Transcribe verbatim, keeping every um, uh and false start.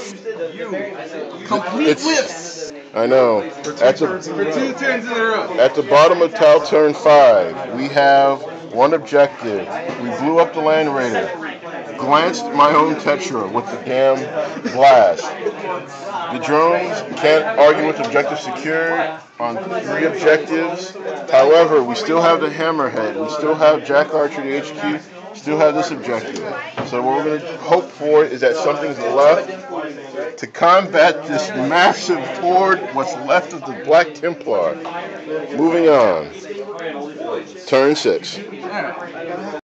Complete It's- whiffs. I know. At the, For two turns in a row. at the bottom of tile turn five, we have one objective. We blew up the Land Raider. Glanced my own Tetra with the damn blast. The drones can't argue with objective secured on three objectives. However, we still have the Hammerhead. We still have Jack Archer, the H Q. Still have this objective. So what we're going to hope for is that something's left to combat this massive horde, what's left of the Black Templar. Moving on. Turn six. All right.